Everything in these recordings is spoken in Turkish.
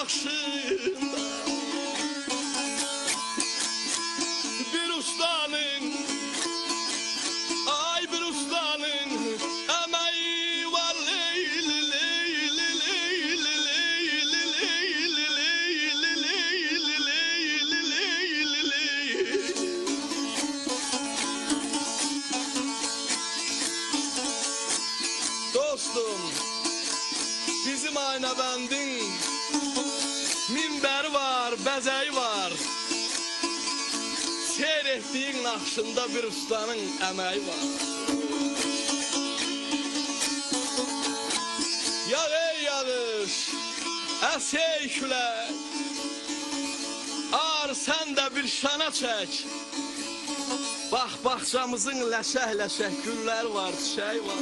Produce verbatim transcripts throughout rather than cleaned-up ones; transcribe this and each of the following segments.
başında bir ustanın, ay bir ustanın emeği var. Leyli leyli leyli leyli leyli leyli leyli leyli leyli leyli. Dostum, bizim Aynabandın minber var, bezeyi var. Seyrettiğin nakşında bir ustanın emeği var. Yağ ey yağış, es ey külək, ar sen de bir şana çek. Bak bahçamızın leşeh leşeh güller var, çiçeği var.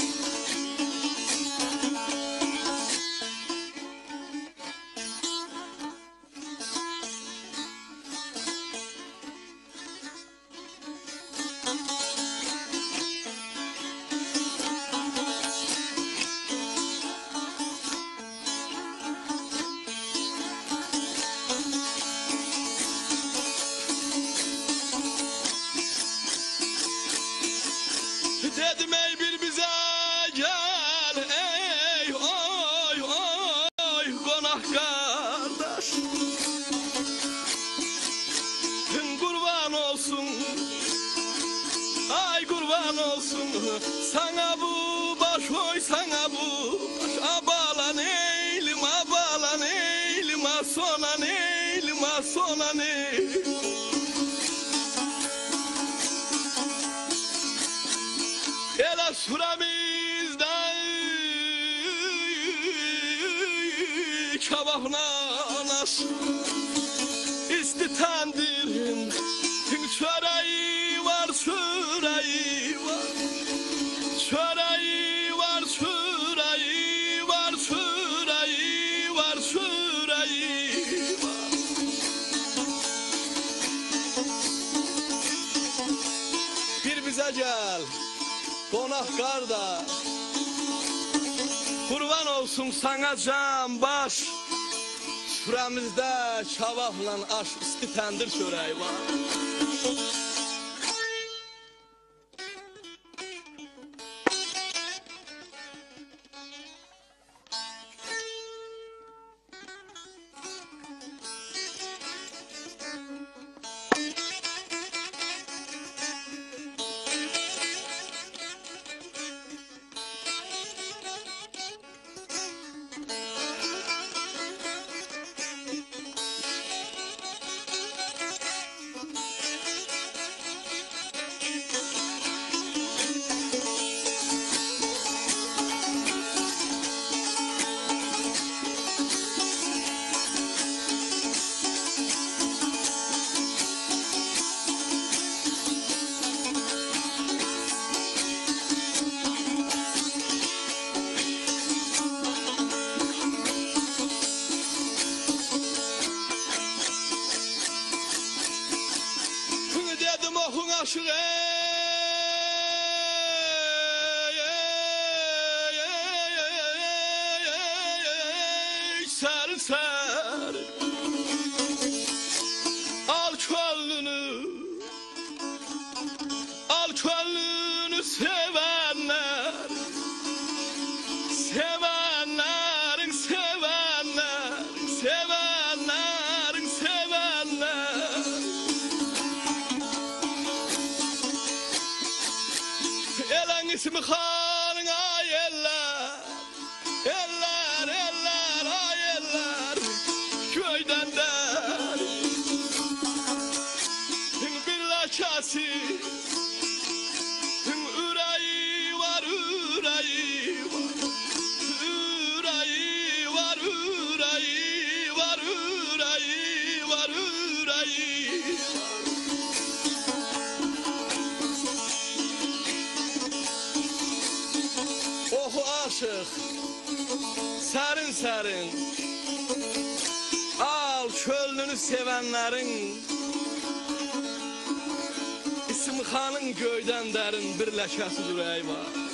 Dedim ey bir bize gel, ey oy oy konak kardeş. Kurban olsun, ay kurban olsun sana bu baş, oy sana bu baş. Abalan eylim, abalan eylim, asonan eylim, asonan eylim. Ele suramizden kabahla nas istitandirin çöreği var, çöreği var, çöreği var, çöreği var, çöreği var, çöreği var. Bir bize gel konak kardeş, kurban olsun sana can baş. Süremizde çavakla aş, isti tendir çöreği var. Dedim okun aşık ey, ser ser al könlünü, al könlünü sevenler, sevenlerin sevenler, sevenlerin sevenler. Elen ismi Han'ın ay eller, eller, eller, ay eller, köyden der. Bir laçası, üreği var, üreği var, üreği var, üreği var, üreği var, üreği var. Oh aşık, serin serin, al könlünü sevenlerin, İsmi Han'ın göyden derin bir leşesi yüreği var.